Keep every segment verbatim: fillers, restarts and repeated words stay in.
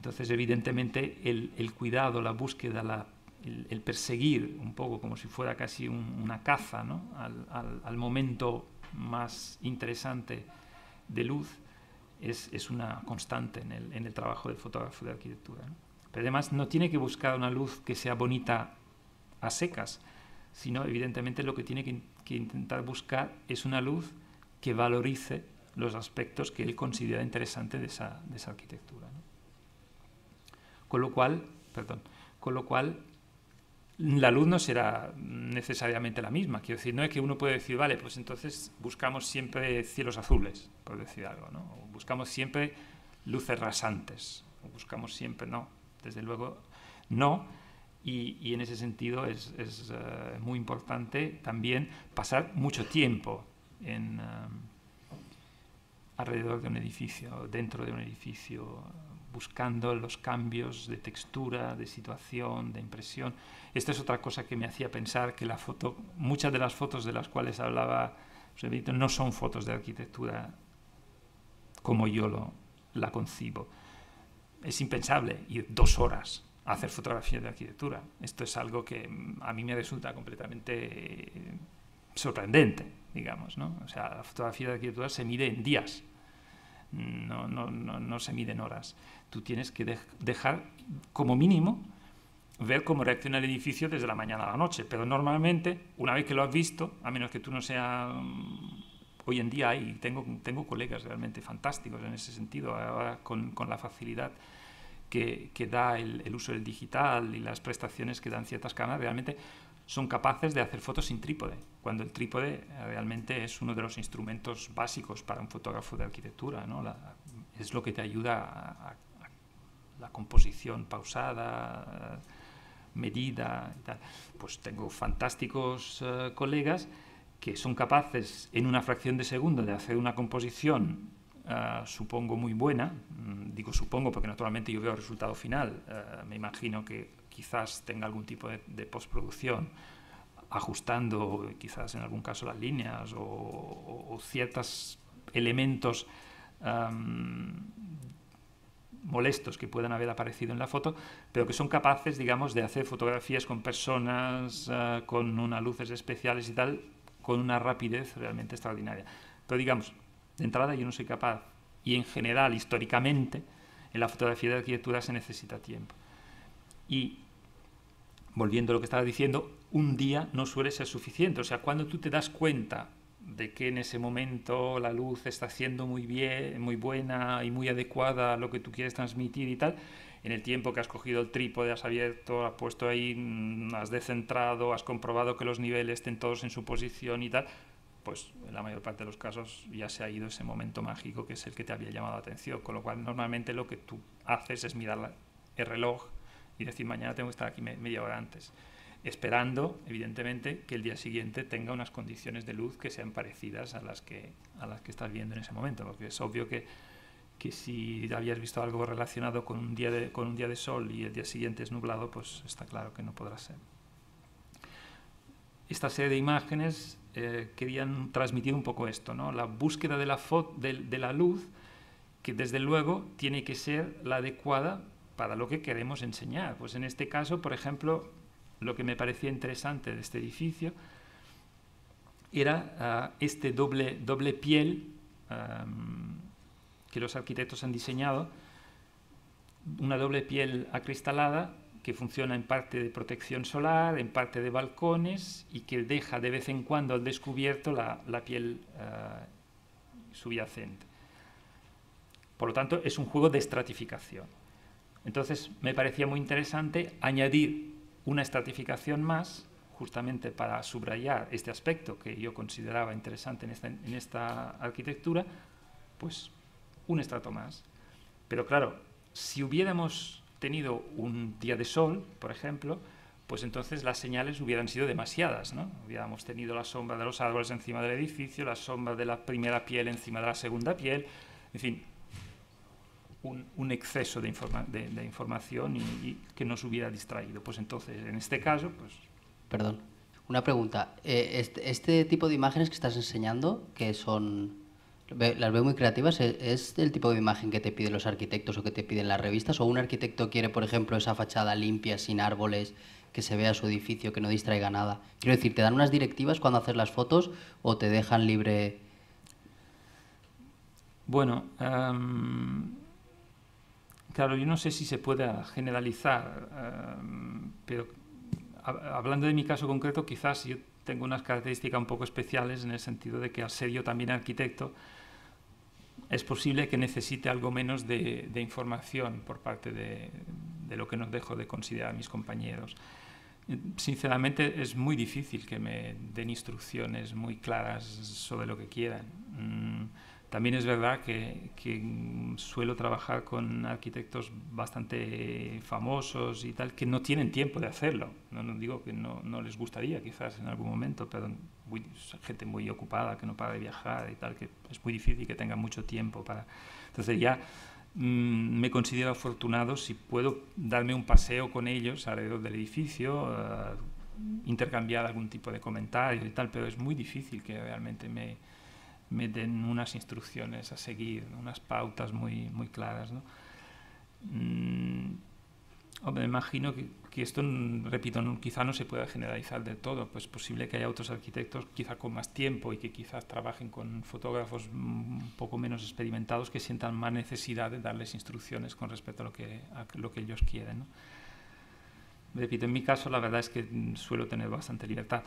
Entonces, evidentemente, el, el cuidado, la búsqueda, la, el, el perseguir un poco como si fuera casi un, una caza, ¿no? al, al, al momento más interesante de luz, es, es una constante en el, en el trabajo del fotógrafo de arquitectura, ¿no? Pero además no tiene que buscar una luz que sea bonita a secas, sino evidentemente lo que tiene que, que intentar buscar es una luz que valorice los aspectos que él considera interesantes de esa, de esa arquitectura, ¿no? Con lo cual, perdón, con lo cual la luz no será necesariamente la misma. Quiero decir, no es que uno puede decir, vale, pues entonces buscamos siempre cielos azules, por decir algo, ¿no? O buscamos siempre luces rasantes, o buscamos siempre, no, desde luego no. Y, y en ese sentido es, es uh, muy importante también pasar mucho tiempo en, uh, alrededor de un edificio, dentro de un edificio, buscando los cambios de textura, de situación, de impresión. Esta es otra cosa que me hacía pensar que la foto, muchas de las fotos de las cuales hablaba José Benito no son fotos de arquitectura como yo lo, la concibo. Es impensable ir dos horas a hacer fotografía de arquitectura. Esto es algo que a mí me resulta completamente sorprendente, digamos, ¿no? O sea, la fotografía de arquitectura se mide en días, no, no, no, no se mide en horas. Tú tienes que de dejar, como mínimo, ver cómo reacciona el edificio desde la mañana a la noche, pero normalmente, una vez que lo has visto, a menos que tú no seas... Hoy en día hay, tengo, tengo colegas realmente fantásticos en ese sentido, ahora con, con la facilidad que, que da el, el uso del digital y las prestaciones que dan ciertas cámaras, realmente son capaces de hacer fotos sin trípode, cuando el trípode realmente es uno de los instrumentos básicos para un fotógrafo de arquitectura, ¿no? La, es lo que te ayuda a, a, a la composición pausada, medida y tal. Pues tengo fantásticos uh, colegas que son capaces en una fracción de segundo de hacer una composición, uh, supongo muy buena, mm, digo supongo porque naturalmente yo veo el resultado final, uh, me imagino que quizás tenga algún tipo de, de postproducción, ajustando quizás en algún caso las líneas o, o, o ciertos elementos um, molestos que puedan haber aparecido en la foto, pero que son capaces, digamos, de hacer fotografías con personas, uh, con unas luces especiales y tal, con una rapidez realmente extraordinaria. Pero digamos, de entrada yo no soy capaz, y en general, históricamente, en la fotografía de arquitectura se necesita tiempo. Y, volviendo a lo que estaba diciendo, un día no suele ser suficiente. O sea, cuando tú te das cuenta de que en ese momento la luz está siendo muy bien, muy buena y muy adecuada a lo que tú quieres transmitir y tal, en el tiempo que has cogido el trípode, has abierto, has puesto ahí, has descentrado, has comprobado que los niveles estén todos en su posición y tal, pues en la mayor parte de los casos ya se ha ido ese momento mágico que es el que te había llamado la atención, con lo cual normalmente lo que tú haces es mirar el reloj y decir mañana tengo que estar aquí media hora antes, esperando evidentemente que el día siguiente tenga unas condiciones de luz que sean parecidas a las que, a las que estás viendo en ese momento, porque es obvio que que si habías visto algo relacionado con un día de, con un día de sol y el día siguiente es nublado, pues está claro que no podrá ser. Esta serie de imágenes eh, querían transmitir un poco esto, ¿no? La búsqueda de la, de, de la luz, que desde luego tiene que ser la adecuada para lo que queremos enseñar. Pues en este caso, por ejemplo, lo que me parecía interesante de este edificio era uh, este doble, doble piel um, que los arquitectos han diseñado, una doble piel acristalada que funciona en parte de protección solar, en parte de balcones y que deja de vez en cuando al descubierto la, la piel uh, subyacente. Por lo tanto, es un juego de estratificación. Entonces, me parecía muy interesante añadir una estratificación más, justamente para subrayar este aspecto que yo consideraba interesante en esta, en esta arquitectura, pues un estrato más. Pero claro, si hubiéramos tenido un día de sol, por ejemplo, pues entonces las señales hubieran sido demasiadas, ¿no? Hubiéramos tenido la sombra de los árboles encima del edificio, la sombra de la primera piel encima de la segunda piel, en fin, un, un exceso de, informa de, de información y, y que nos hubiera distraído. Pues entonces, en este caso, pues... Perdón, una pregunta. Eh, este, este tipo de imágenes que estás enseñando, que son... Ve- Las veo muy creativas. ¿E- ¿Es el tipo de imagen que te piden los arquitectos o que te piden las revistas? ¿O un arquitecto quiere, por ejemplo, esa fachada limpia, sin árboles, que se vea su edificio, que no distraiga nada? Quiero decir, ¿te dan unas directivas cuando haces las fotos o te dejan libre? Bueno, em, claro, yo no sé si se puede generalizar, em, pero hab- hablando de mi caso concreto, quizás yo tengo unas características un poco especiales en el sentido de que al ser yo también arquitecto, es posible que necesite algo menos de, de información por parte de, de lo que no dejo de considerar mis compañeros. Sinceramente es muy difícil que me den instrucciones muy claras sobre lo que quieran. Mm, También es verdad que, que suelo trabajar con arquitectos bastante famosos y tal, que no tienen tiempo de hacerlo. No, no digo que no, no les gustaría quizás en algún momento, pero muy, gente muy ocupada que no para de viajar y tal, que es muy difícil que tengan mucho tiempo para... Entonces ya mm, me considero afortunado si puedo darme un paseo con ellos alrededor del edificio, uh, intercambiar algún tipo de comentario y tal, pero es muy difícil que realmente me, me den unas instrucciones a seguir, unas pautas muy, muy claras, ¿no? Mm, Hombre, me imagino que, que esto, repito, no, quizá no se pueda generalizar del todo. Pues es posible que haya otros arquitectos quizá con más tiempo y que quizás trabajen con fotógrafos un poco menos experimentados que sientan más necesidad de darles instrucciones con respecto a lo que, a lo que ellos quieren, ¿no? Repito, en mi caso la verdad es que suelo tener bastante libertad.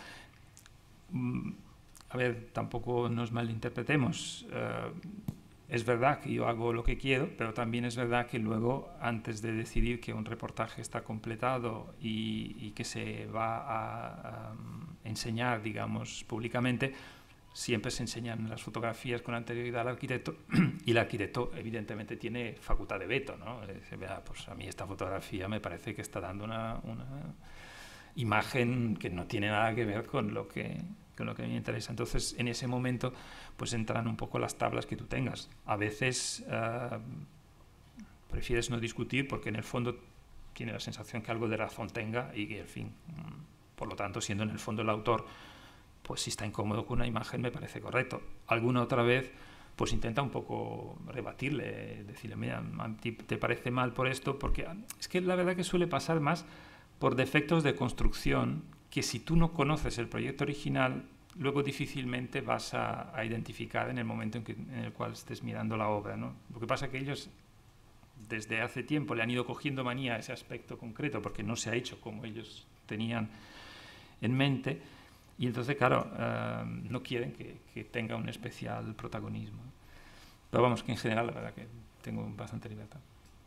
A ver, tampoco nos malinterpretemos. Uh, es verdad que yo hago lo que quiero, pero también es verdad que luego, antes de decidir que un reportaje está completado y, y que se va a, a enseñar, digamos, públicamente, siempre se enseñan las fotografías con anterioridad al arquitecto y el arquitecto evidentemente tiene facultad de veto, ¿no? Dice, vea, pues a mí esta fotografía me parece que está dando una, una imagen que no tiene nada que ver con lo que, con lo que a mí me interesa. Entonces, en ese momento, pues entran un poco las tablas que tú tengas. A veces uh, prefieres no discutir porque en el fondo tiene la sensación que algo de razón tenga y que, en fin, por lo tanto, siendo en el fondo el autor, pues si está incómodo con una imagen me parece correcto. Alguna otra vez pues intenta un poco rebatirle, decirle, mira, ¿te parece mal por esto? Porque es que la verdad que suele pasar más por defectos de construcción que si tú no conoces el proyecto original, luego difícilmente vas a, a identificar en el momento en, que, en el cual estés mirando la obra, ¿no? Lo que pasa es que ellos desde hace tiempo le han ido cogiendo manía a ese aspecto concreto porque no se ha hecho como ellos tenían en mente y entonces, claro, uh, no quieren que, que tenga un especial protagonismo. Pero vamos, que en general la verdad que tengo bastante libertad.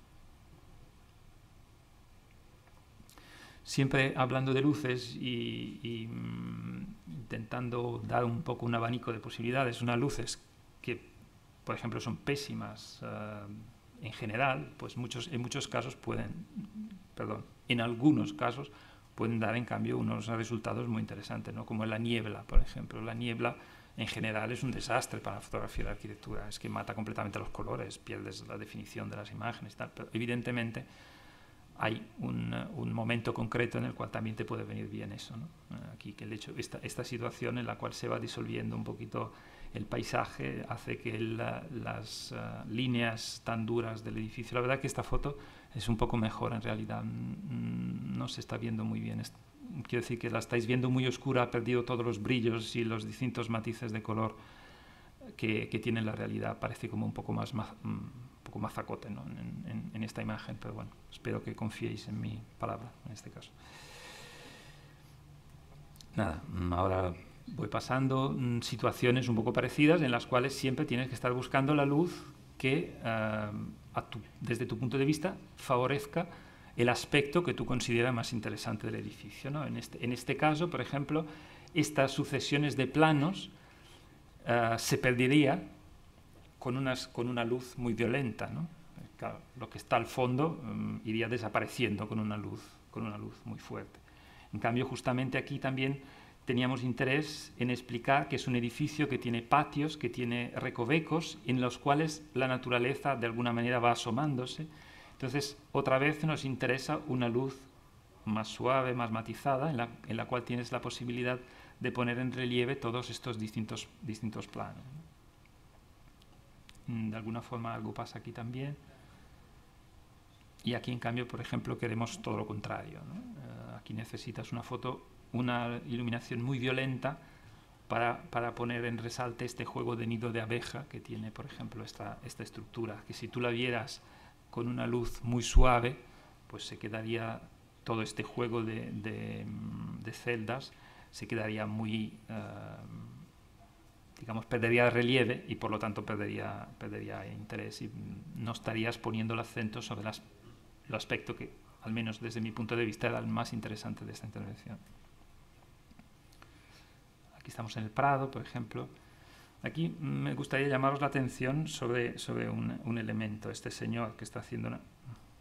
Siempre hablando de luces y, y mm, intentando dar un poco un abanico de posibilidades, unas luces que, por ejemplo, son pésimas uh, en general, pues muchos, en muchos casos pueden, perdón, en algunos casos pueden dar en cambio unos resultados muy interesantes, ¿no? Como la niebla, por ejemplo. La niebla en general es un desastre para la fotografía y la arquitectura, es que mata completamente los colores, pierdes la definición de las imágenes y tal, pero evidentemente hay un, un momento concreto en el cual también te puede venir bien eso, ¿no? Aquí que el hecho, esta, esta situación en la cual se va disolviendo un poquito el paisaje hace que la, las uh, líneas tan duras del edificio, la verdad que esta foto es un poco mejor en realidad, no se está viendo muy bien, es, quiero decir que la estáis viendo muy oscura, ha perdido todos los brillos y los distintos matices de color que, que tiene la realidad, parece como un poco más, más un poco mazacote, ¿no? en, en, en esta imagen, pero bueno, espero que confiéis en mi palabra en este caso. Nada, ahora voy pasando mmm, situaciones un poco parecidas en las cuales siempre tienes que estar buscando la luz que uh, a tu, desde tu punto de vista favorezca el aspecto que tú consideras más interesante del edificio, ¿no? En este, en este caso, por ejemplo, estas sucesiones de planos uh, se perdería con, unas, con una luz muy violenta, ¿no? Claro, lo que está al fondo um, iría desapareciendo con una luz, con una luz muy fuerte. En cambio, justamente aquí también teníamos interés en explicar que es un edificio que tiene patios, que tiene recovecos, en los cuales la naturaleza de alguna manera va asomándose. Entonces, otra vez nos interesa una luz más suave, más matizada, en la, en la cual tienes la posibilidad de poner en relieve todos estos distintos, distintos planos. de alguna forma algo pasa aquí también. Y aquí, en cambio, por ejemplo, queremos todo lo contrario, ¿no? Uh, aquí necesitas una foto, una iluminación muy violenta para, para poner en resalte este juego de nido de abeja que tiene, por ejemplo, esta, esta estructura, que si tú la vieras con una luz muy suave, pues se quedaría todo este juego de, de, de celdas, se quedaría muy, uh, digamos, perdería relieve y por lo tanto perdería, perdería interés y no estarías poniendo el acento sobre las el aspecto que, al menos desde mi punto de vista, era el más interesante de esta intervención. Aquí estamos en el Prado, por ejemplo. Aquí me gustaría llamaros la atención sobre, sobre un, un elemento. Este señor que está haciendo una,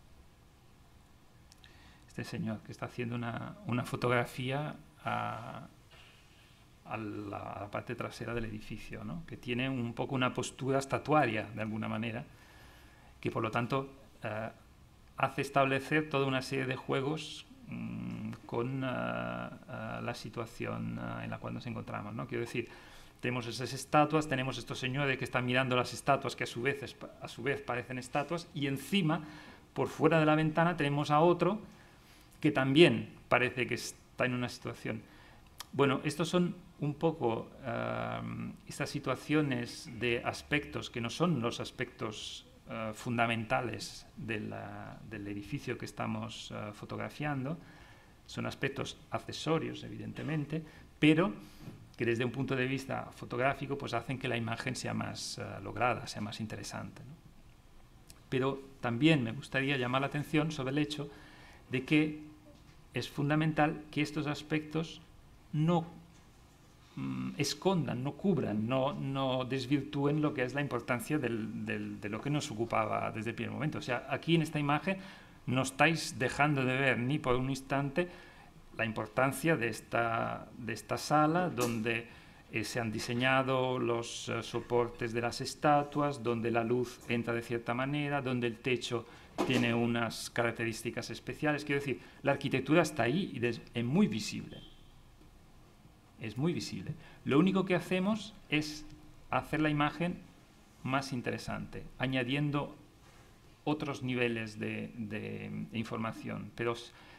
este señor que está haciendo una, una fotografía a, a, la, a la parte trasera del edificio, ¿no? Que tiene un poco una postura estatuaria, de alguna manera, que por lo tanto eh, hace establecer toda una serie de juegos mmm, con uh, uh, la situación uh, en la cual nos encontramos, ¿no? Quiero decir, tenemos esas estatuas, tenemos estos señores que están mirando las estatuas que a su vez, a su vez parecen estatuas, y encima, por fuera de la ventana, tenemos a otro que también parece que está en una situación. Bueno, estos son un poco uh, estas situaciones de aspectos que no son los aspectos Uh, fundamentales de la, del edificio que estamos uh, fotografiando, son aspectos accesorios, evidentemente, pero que desde un punto de vista fotográfico pues hacen que la imagen sea más uh, lograda, sea más interesante, ¿no? Pero también me gustaría llamar la atención sobre el hecho de que es fundamental que estos aspectos no escondan, no cubran, no, no desvirtúen lo que es la importancia del, del, de lo que nos ocupaba desde el primer momento. O sea, aquí en esta imagen no estáis dejando de ver ni por un instante la importancia de esta, de esta sala donde eh, se han diseñado los uh, soportes de las estatuas, donde la luz entra de cierta manera, donde el techo tiene unas características especiales. Quiero decir, la arquitectura está ahí y es, es muy visible. Es muy visible. Lo único que hacemos es hacer la imagen más interesante, añadiendo otros niveles de, de, de información. Pero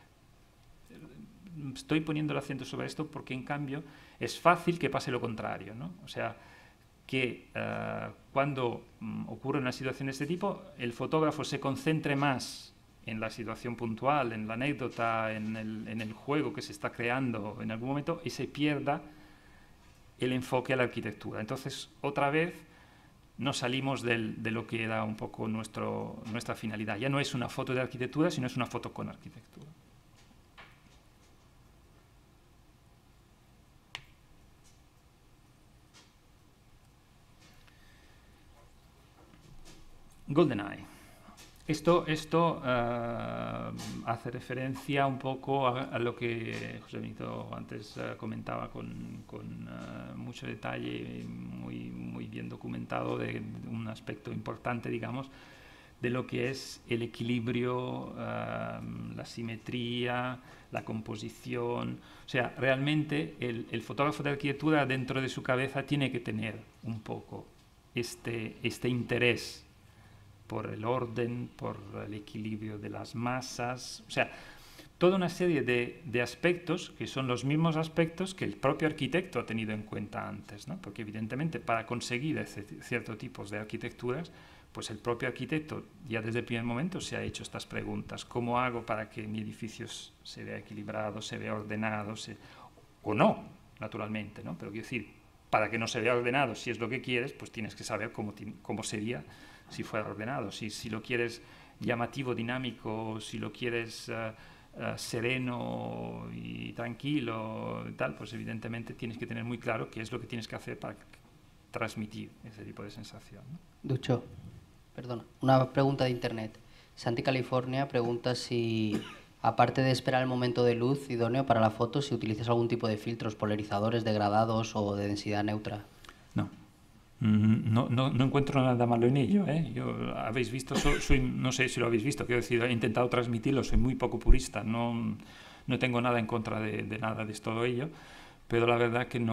estoy poniendo el acento sobre esto porque, en cambio, es fácil que pase lo contrario, ¿no? O sea, que uh, cuando um, ocurre una situación de este tipo, el fotógrafo se concentre más en la situación puntual, en la anécdota, en el, en el juego que se está creando en algún momento, y se pierda el enfoque a la arquitectura. Entonces, otra vez, nos salimos del, de lo que era un poco nuestro, nuestra finalidad. Ya no es una foto de arquitectura, sino es una foto con arquitectura. GoldenEye. Esto, esto uh, hace referencia un poco a, a lo que José Benito antes uh, comentaba con, con uh, mucho detalle, muy, muy bien documentado, de, de un aspecto importante, digamos, de lo que es el equilibrio, uh, la simetría, la composición. O sea, realmente el, el fotógrafo de arquitectura dentro de su cabeza tiene que tener un poco este, este interés por el orden, por el equilibrio de las masas, o sea, toda una serie de, de aspectos que son los mismos aspectos que el propio arquitecto ha tenido en cuenta antes, ¿no? Porque evidentemente para conseguir ese, ciertos tipos de arquitecturas, pues el propio arquitecto ya desde el primer momento se ha hecho estas preguntas: ¿cómo hago para que mi edificio se vea equilibrado, se vea ordenado, se, o no, naturalmente, ¿no? Pero quiero decir, para que no se vea ordenado, si es lo que quieres, pues tienes que saber cómo, cómo sería si fuera ordenado. Si, si lo quieres llamativo, dinámico, si lo quieres uh, uh, sereno y tranquilo y tal, pues evidentemente tienes que tener muy claro qué es lo que tienes que hacer para transmitir ese tipo de sensación, ¿no? Ducho, perdona, una pregunta de internet. Santi California pregunta si, aparte de esperar el momento de luz idóneo para la foto, si utilizas algún tipo de filtros, polarizadores, degradados o de densidad neutra. No. No, no, no encuentro nada malo en ello, ¿eh? Yo, habéis visto, soy, soy, no sé si lo habéis visto, quiero decir, he intentado transmitirlo, soy muy poco purista, no, no tengo nada en contra de, de nada de todo ello, pero la verdad que no,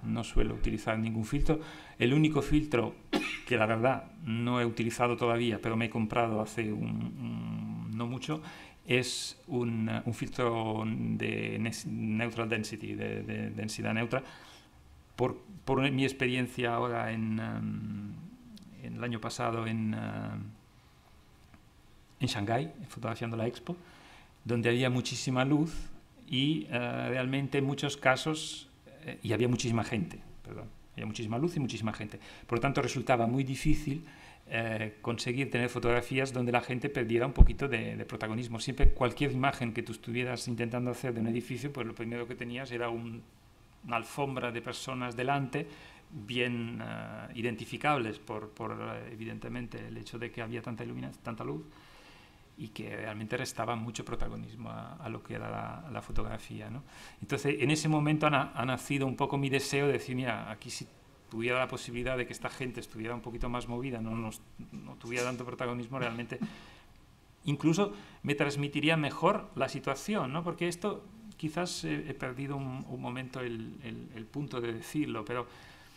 no suelo utilizar ningún filtro. El único filtro que la verdad no he utilizado todavía, pero me he comprado hace un, un, no mucho, es un, un filtro de neutral density, de, de densidad neutra. Por, por mi experiencia ahora en, um, en el año pasado en, uh, en Shanghái, fotografiando la Expo, donde había muchísima luz y uh, realmente en muchos casos, eh, y había muchísima gente, perdón, había muchísima luz y muchísima gente. Por lo tanto, resultaba muy difícil eh, conseguir tener fotografías donde la gente perdiera un poquito de, de protagonismo. Siempre cualquier imagen que tú estuvieras intentando hacer de un edificio, pues lo primero que tenías era un, una alfombra de personas delante, bien uh, identificables por, por uh, evidentemente el hecho de que había tanta iluminación, tanta luz, y que realmente restaba mucho protagonismo a, a lo que era la, la fotografía, ¿no? Entonces, en ese momento ha, ha nacido un poco mi deseo de decir, mira, aquí si tuviera la posibilidad de que esta gente estuviera un poquito más movida, no, no, no tuviera tanto protagonismo, realmente incluso me transmitiría mejor la situación, ¿no? Porque esto quizás he, he perdido un, un momento el, el, el punto de decirlo, pero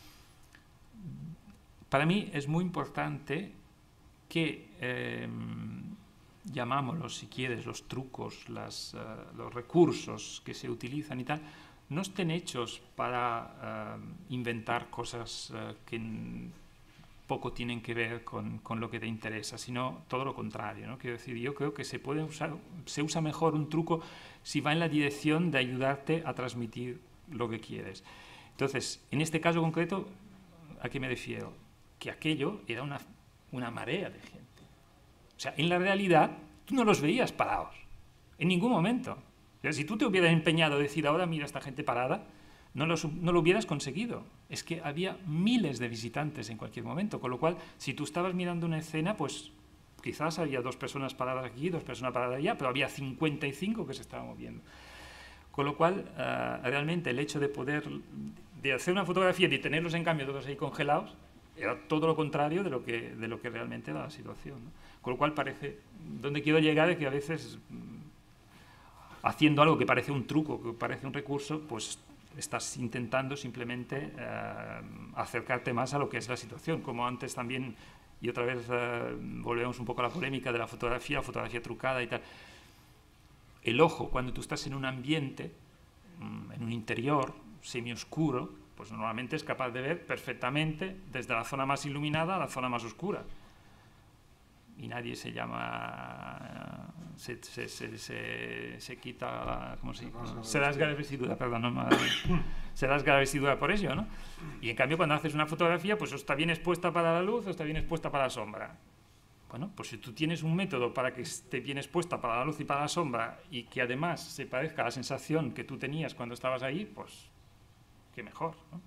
para mí es muy importante que eh, llamámoslos, si quieres, los trucos, las, uh, los recursos que se utilizan y tal, no estén hechos para uh, inventar cosas uh, que poco tienen que ver con, con lo que te interesa, sino todo lo contrario, ¿no? Quiero decir, yo creo que se puede usar, se usa mejor un truco si va en la dirección de ayudarte a transmitir lo que quieres. Entonces, en este caso concreto, ¿a qué me refiero? Que aquello era una, una marea de gente. O sea, en la realidad, tú no los veías parados, en ningún momento. O sea, si tú te hubieras empeñado a decir, ahora mira esta gente parada, no, los, no lo hubieras conseguido. Es que había miles de visitantes en cualquier momento, con lo cual, si tú estabas mirando una escena, pues quizás había dos personas paradas aquí, dos personas paradas allá, pero había cincuenta y cinco que se estaban moviendo. Con lo cual, uh, realmente el hecho de poder, de hacer una fotografía y de tenerlos en cambio todos ahí congelados, era todo lo contrario de lo que, de lo que realmente era la situación, ¿no? Con lo cual parece, donde quiero llegar es que a veces haciendo algo que parece un truco, que parece un recurso, pues estás intentando simplemente eh, acercarte más a lo que es la situación, como antes también, y otra vez eh, volvemos un poco a la polémica de la fotografía, fotografía trucada y tal. El ojo, cuando tú estás en un ambiente, en un interior semioscuro, pues normalmente es capaz de ver perfectamente desde la zona más iluminada a la zona más oscura. Y nadie se llama, se, se, se, se, se quita, ¿cómo se dice? Se rasga la vestidura, perdón, no, se rasga la vestidura por ello, ¿no? Y en cambio cuando haces una fotografía, pues o está bien expuesta para la luz o está bien expuesta para la sombra. Bueno, pues si tú tienes un método para que esté bien expuesta para la luz y para la sombra y que además se parezca a la sensación que tú tenías cuando estabas ahí, pues qué mejor, ¿no?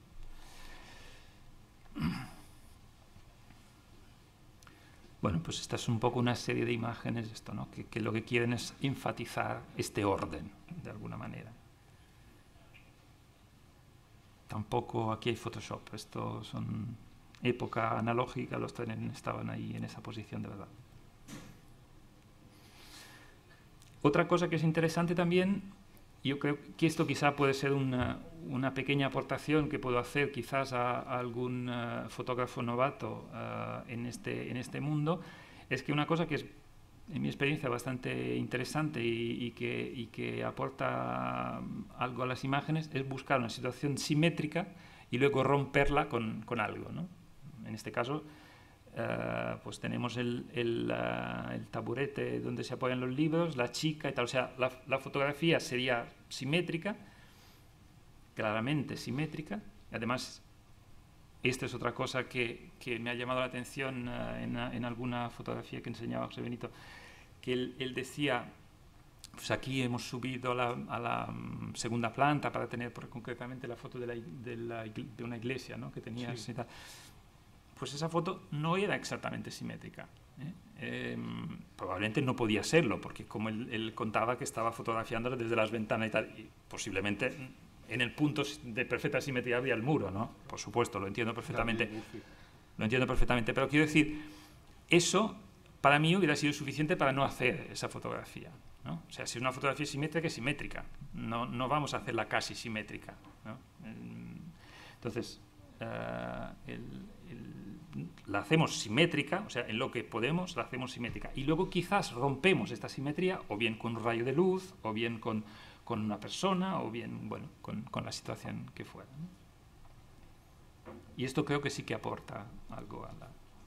Bueno, pues esta es un poco una serie de imágenes, esto, ¿no? que, que lo que quieren es enfatizar este orden, de alguna manera. Tampoco aquí hay Photoshop, esto son época analógica, los trenes estaban ahí en esa posición de verdad. Otra cosa que es interesante también, yo creo que esto quizá puede ser una, una pequeña aportación que puedo hacer quizás a, a algún uh, fotógrafo novato uh, en, este, en este mundo, es que una cosa que es, en mi experiencia, bastante interesante y, y, que, y que aporta algo a las imágenes es buscar una situación simétrica y luego romperla con, con algo, ¿no? En este caso, Uh, pues tenemos el, el, uh, el taburete donde se apoyan los libros, la chica y tal, o sea, la, la fotografía sería simétrica, claramente simétrica, y además esta es otra cosa que, que me ha llamado la atención uh, en, en alguna fotografía que enseñaba José Benito, que él, él decía, pues aquí hemos subido a la, a la um, segunda planta para tener por, concretamente la foto de, la, de, la, de una iglesia, ¿no? Que tenías, sí. Y tal. Pues esa foto no era exactamente simétrica, ¿eh? Eh, probablemente no podía serlo, porque como él, él contaba que estaba fotografiándola desde las ventanas y tal, y posiblemente en el punto de perfecta simetría había el muro, ¿no? Por supuesto, lo entiendo perfectamente, lo entiendo perfectamente, pero quiero decir, eso para mí hubiera sido suficiente para no hacer esa fotografía, ¿no? O sea, si es una fotografía simétrica, es simétrica, no, no vamos a hacerla casi simétrica, ¿no? Entonces, uh, el, el, la hacemos simétrica, o sea, en lo que podemos la hacemos simétrica. Y luego quizás rompemos esta simetría, o bien con un rayo de luz, o bien con, con una persona, o bien, bueno, con, con la situación que fuera, ¿no? Y esto creo que sí que aporta algo a la...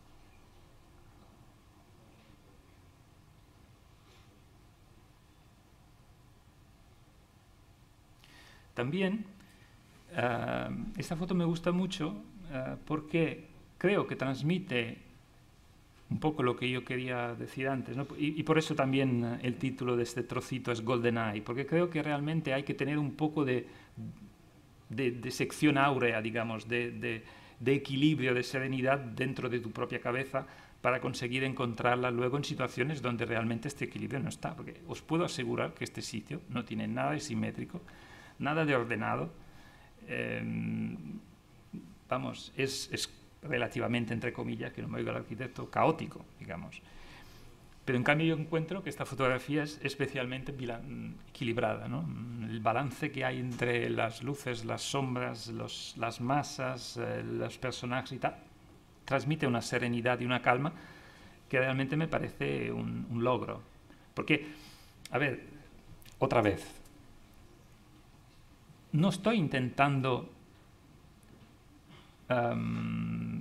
También, uh, esta foto me gusta mucho uh, porque creo que transmite un poco lo que yo quería decir antes, ¿no? y, y por eso también uh, el título de este trocito es GoldenEye, porque creo que realmente hay que tener un poco de, de, de sección áurea, digamos, de, de, de equilibrio, de serenidad dentro de tu propia cabeza para conseguir encontrarla luego en situaciones donde realmente este equilibrio no está, porque os puedo asegurar que este sitio no tiene nada de simétrico, nada de ordenado, eh, vamos, es, es relativamente, entre comillas, que no me oiga el arquitecto, caótico, digamos. Pero en cambio yo encuentro que esta fotografía es especialmente equilibrada, ¿no? El balance que hay entre las luces, las sombras, los, las masas, eh, los personajes y tal, transmite una serenidad y una calma que realmente me parece un, un logro. Porque, a ver, otra vez, no estoy intentando um,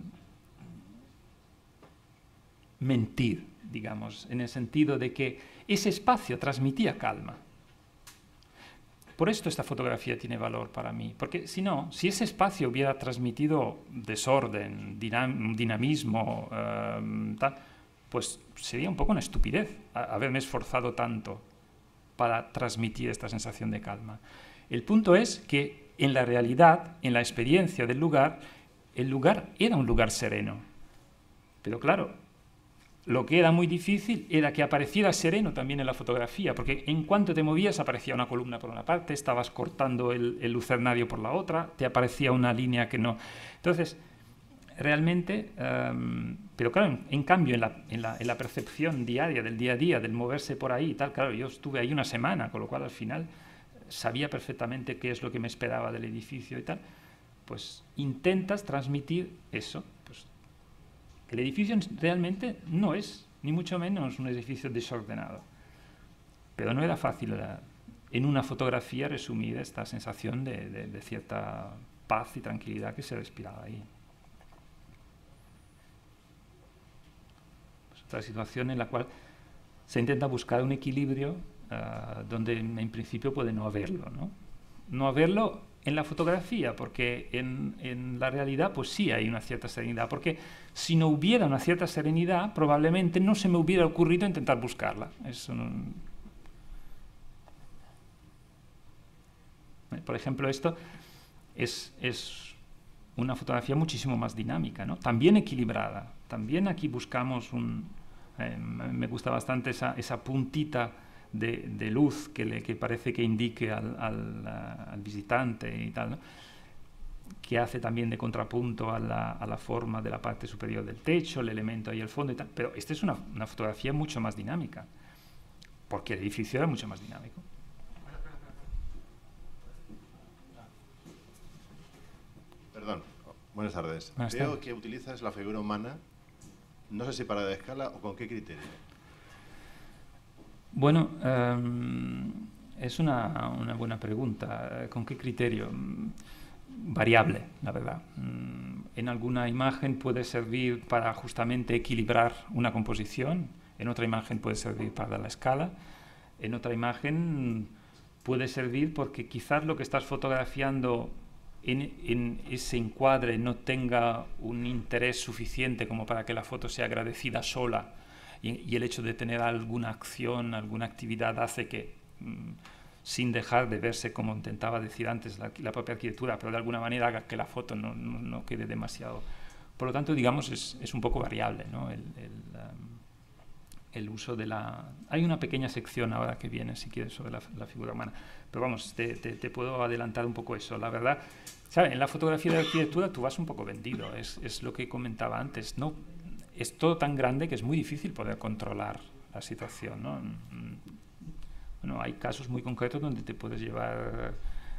mentir, digamos, en el sentido de que ese espacio transmitía calma. Por esto esta fotografía tiene valor para mí, porque si no, si ese espacio hubiera transmitido desorden, dinam dinamismo, um, tal, pues sería un poco una estupidez haberme esforzado tanto para transmitir esta sensación de calma. El punto es que en la realidad, en la experiencia del lugar, el lugar era un lugar sereno. Pero claro, lo que era muy difícil era que apareciera sereno también en la fotografía, porque en cuanto te movías aparecía una columna por una parte, estabas cortando el, el lucernario por la otra, te aparecía una línea que no... Entonces, realmente, um, pero claro, en, en cambio, en la, en, la, en la percepción diaria, del día a día, del moverse por ahí y tal, claro, yo estuve ahí una semana, con lo cual al final sabía perfectamente qué es lo que me esperaba del edificio y tal, pues intentas transmitir eso. Pues, el edificio realmente no es, ni mucho menos, un edificio desordenado. Pero no era fácil la, en una fotografía resumir esta sensación de, de, de cierta paz y tranquilidad que se respiraba ahí. Pues otra situación en la cual se intenta buscar un equilibrio Uh, donde en principio puede no haberlo, ¿no? No haberlo en la fotografía, porque en, en la realidad pues sí hay una cierta serenidad, porque si no hubiera una cierta serenidad probablemente no se me hubiera ocurrido intentar buscarla. Eso no... Por ejemplo, esto es, es una fotografía muchísimo más dinámica, ¿no? También equilibrada. También aquí buscamos un... Eh, me gusta bastante esa, esa puntita De, de luz que, le, que parece que indique al, al, al visitante y tal, ¿no? Que hace también de contrapunto a la, a la forma de la parte superior del techo, el elemento ahí al fondo y tal. Pero esta es una, una fotografía mucho más dinámica, porque el edificio era mucho más dinámico. Perdón, buenas tardes. Buenas Veo tardes. que utilizas la figura humana, no sé si para de escala o con qué criterio. Bueno, um, es una, una buena pregunta. ¿Con qué criterio? Variable, la verdad. En alguna imagen puede servir para justamente equilibrar una composición, en otra imagen puede servir para dar la escala, en otra imagen puede servir porque quizás lo que estás fotografiando en, en ese encuadre no tenga un interés suficiente como para que la foto sea agradecida sola. Y el hecho de tener alguna acción, alguna actividad hace que, mmm, sin dejar de verse, como intentaba decir antes, la, la propia arquitectura, pero de alguna manera haga que la foto no, no, no quede demasiado... Por lo tanto, digamos, es, es un poco variable, ¿no? El, el, um, el uso de la... Hay una pequeña sección ahora que viene, si quieres, sobre la, la figura humana. Pero vamos, te, te, te puedo adelantar un poco eso. La verdad, ¿sabes? En la fotografía de arquitectura tú vas un poco vendido, es, es lo que comentaba antes, ¿no? Es todo tan grande que es muy difícil poder controlar la situación, ¿no? Bueno, hay casos muy concretos donde te puedes llevar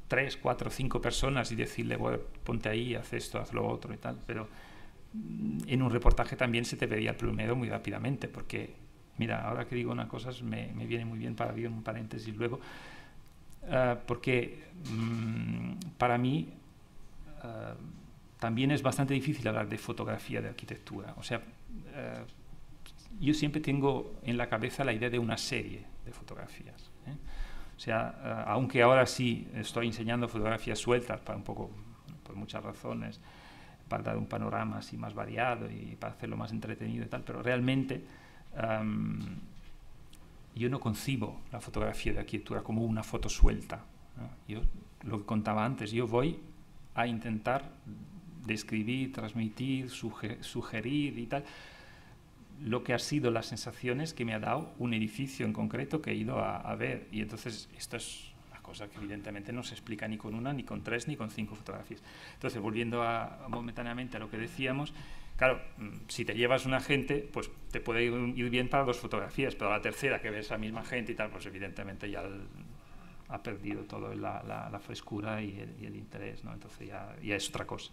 tres, cuatro, cinco personas y decirle, bueno, ponte ahí, haz esto, haz lo otro y tal, pero en un reportaje también se te vería el plumero muy rápidamente, porque, mira, ahora que digo una cosa me, me viene muy bien para abrir un paréntesis luego, uh, porque um, para mí uh, también es bastante difícil hablar de fotografía de arquitectura. O sea, uh, yo siempre tengo en la cabeza la idea de una serie de fotografías, ¿eh? O sea, uh, aunque ahora sí estoy enseñando fotografías sueltas para un poco, por muchas razones, para dar un panorama así más variado y para hacerlo más entretenido y tal, pero realmente um, yo no concibo la fotografía de arquitectura como una foto suelta, ¿no? Yo, lo que contaba antes, yo voy a intentar describir, transmitir, suge sugerir y tal, lo que ha sido las sensaciones que me ha dado un edificio en concreto que he ido a, a ver, y entonces esto es cosa que evidentemente no se explica ni con una, ni con tres, ni con cinco fotografías. Entonces, volviendo a, a momentáneamente a lo que decíamos, claro, si te llevas una gente, pues te puede ir, ir bien para dos fotografías, pero a la tercera que ves a la misma gente y tal, pues evidentemente ya el, ha perdido toda la, la, la frescura y el, y el interés, ¿no? Entonces ya, ya es otra cosa.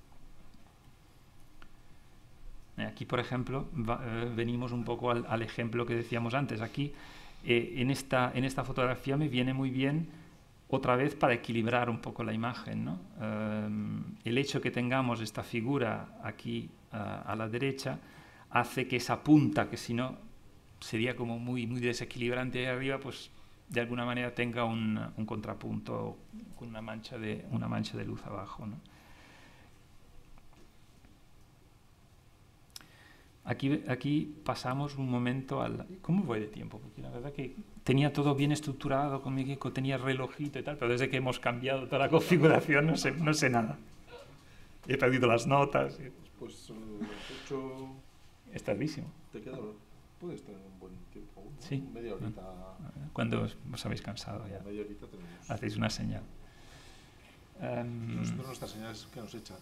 Aquí, por ejemplo, va, eh, venimos un poco al, al ejemplo que decíamos antes. Aquí, eh, en, esta, en esta fotografía me viene muy bien otra vez para equilibrar un poco la imagen, ¿no? Um, el hecho que tengamos esta figura aquí uh, a la derecha hace que esa punta, que si no sería como muy, muy desequilibrante ahí arriba, pues de alguna manera tenga un, un contrapunto con una mancha de, una mancha de luz abajo, ¿no? Aquí, aquí pasamos un momento al... ¿Cómo voy de tiempo? Porque la verdad que tenía todo bien estructurado, con mi equipo, tenía relojito y tal, pero desde que hemos cambiado toda la configuración no sé, no sé nada. He perdido las notas. Pues son las ocho... Es tardísimo. ¿Te queda? Puedes tener un buen tiempo. ¿No? Sí. Media horita. ¿Cuándo os, os habéis cansado ya? Media horita tenemos. Hacéis una señal. Um... Nosotros nuestras señales que nos echan.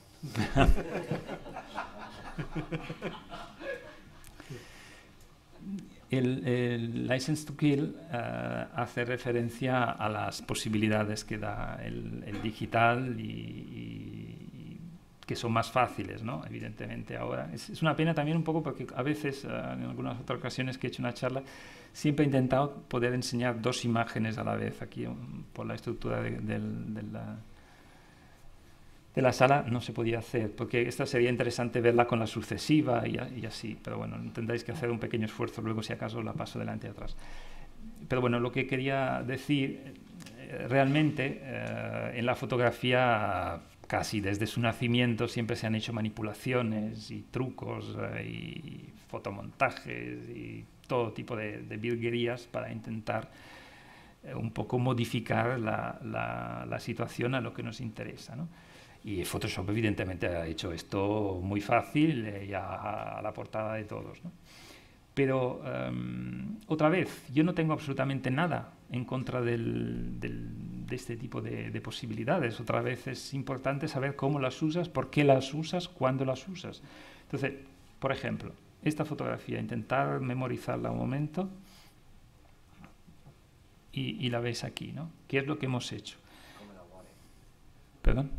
El, el License to Kill uh, hace referencia a las posibilidades que da el, el digital y, y que son más fáciles, ¿no? Evidentemente ahora. Es, es una pena también un poco porque a veces, uh, en algunas otras ocasiones que he hecho una charla, siempre he intentado poder enseñar dos imágenes a la vez. Aquí, um, por la estructura de, de, de la... de la sala no se podía hacer, porque esta sería interesante verla con la sucesiva y, y así, pero bueno, tendréis que hacer un pequeño esfuerzo, luego si acaso la paso delante y atrás. Pero bueno, lo que quería decir, eh, realmente eh, en la fotografía casi desde su nacimiento siempre se han hecho manipulaciones y trucos eh, y fotomontajes y todo tipo de, de virguerías para intentar eh, un poco modificar la, la, la situación a lo que nos interesa, ¿no? Y Photoshop evidentemente ha hecho esto muy fácil eh, y a, a la portada de todos, ¿no? Pero um, otra vez, yo no tengo absolutamente nada en contra del, del, de este tipo de, de posibilidades. Otra vez es importante saber cómo las usas, por qué las usas, cuándo las usas. Entonces, por ejemplo, esta fotografía, intentar memorizarla un momento y, y la ves aquí, ¿no? ¿Qué es lo que hemos hecho? ¿Perdón?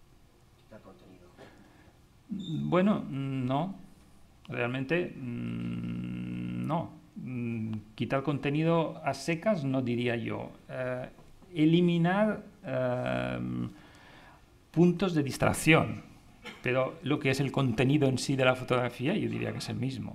Bueno, no, realmente no. Quitar contenido a secas no diría yo. Eh, eliminar eh, puntos de distracción, pero lo que es el contenido en sí de la fotografía yo diría que es el mismo.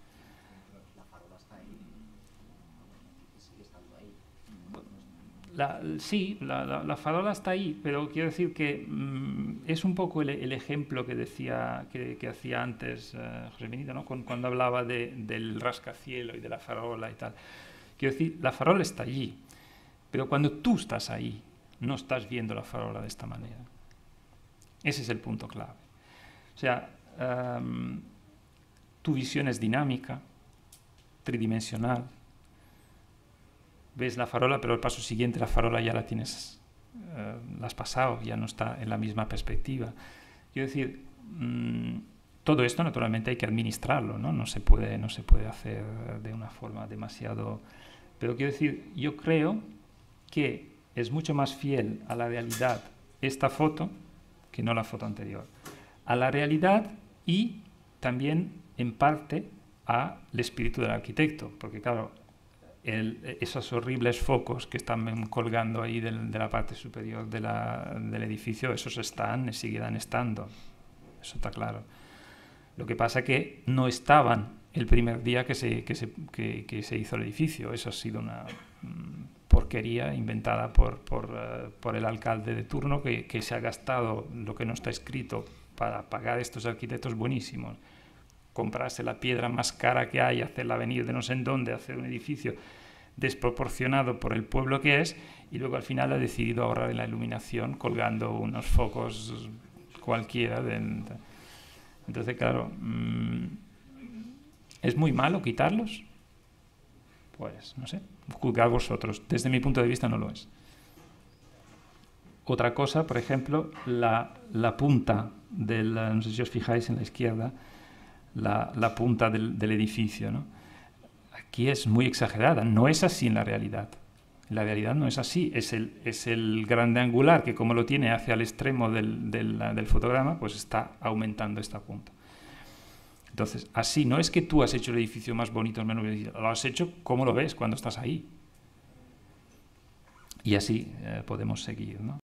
La, sí, la, la, la farola está ahí, pero quiero decir que mmm, es un poco el, el ejemplo que decía que, que hacía antes uh, José Benito, ¿no? Con, cuando hablaba de, del rascacielo y de la farola y tal. Quiero decir, la farola está allí, pero cuando tú estás ahí, no estás viendo la farola de esta manera. Ese es el punto clave. O sea, um, tu visión es dinámica, tridimensional. Ves la farola, pero el paso siguiente la farola ya la tienes, uh, la has pasado, ya no está en la misma perspectiva. Quiero decir, mmm, todo esto naturalmente hay que administrarlo, ¿no? No se puede, no se puede hacer de una forma demasiado... Pero quiero decir, yo creo que es mucho más fiel a la realidad esta foto que no la foto anterior. A la realidad y también en parte al espíritu del arquitecto, porque claro, el, esos horribles focos que están colgando ahí del, de la parte superior de la, del edificio, esos están y seguirán estando, eso está claro. Lo que pasa es que no estaban el primer día que se, que se, que, que se hizo el edificio, eso ha sido una mm, porquería inventada por, por, uh, por el alcalde de turno que, que se ha gastado lo que no está escrito para pagar estos arquitectos buenísimos, comprarse la piedra más cara que hay, hacerla venir de no sé en dónde, hacer un edificio desproporcionado por el pueblo que es, y luego al final ha decidido ahorrar en la iluminación colgando unos focos cualquiera. De, de. Entonces, claro, mmm, ¿es muy malo quitarlos? Pues, no sé, juzgad vosotros. Desde mi punto de vista no lo es. Otra cosa, por ejemplo, la, la punta del, no sé si os fijáis en la izquierda, La, la punta del, del edificio, ¿no? Aquí es muy exagerada, no es así en la realidad. En la realidad no es así, es el, es el grande angular que como lo tiene hacia el extremo del, del, del fotograma, pues está aumentando esta punta. Entonces, así no es que tú has hecho el edificio más bonito o menos bonito, lo has hecho como lo ves cuando estás ahí. Y así eh, podemos seguir, ¿no?